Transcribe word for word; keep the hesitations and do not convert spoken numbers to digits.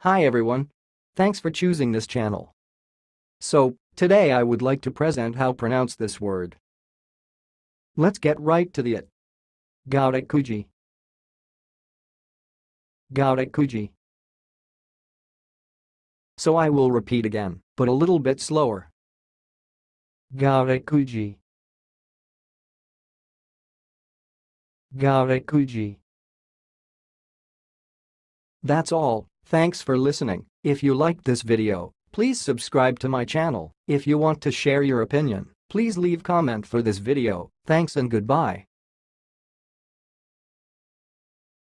Hi everyone. Thanks for choosing this channel. So, today I would like to present how pronounce this word. Let's get right to the it. Goutokuji. Goutokuji. So I will repeat again, but a little bit slower. Goutokuji. Goutokuji. That's all. Thanks for listening. If you liked this video, please subscribe to my channel. If you want to share your opinion, please leave comment for this video. Thanks and goodbye.